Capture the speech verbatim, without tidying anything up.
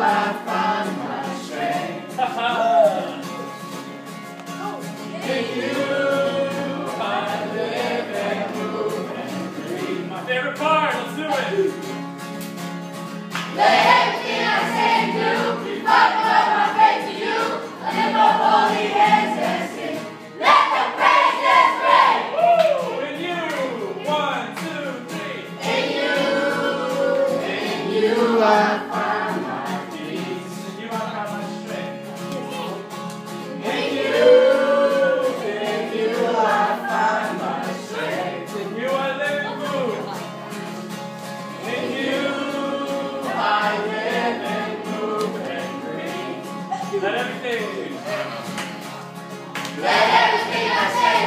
I find my strength. In you I live and move and breathe. My favorite part, let's do it. Let everything I say and do be fighting up my faith to you. I lift my holy hands and sing. Let the praises ring. Woo! In you, one, two, three. In you, in you I find my peace. In you I find my strength. In you, in you I find my strength. In you I live and move. In you I live and move and breathe. Let everything. Let everything I say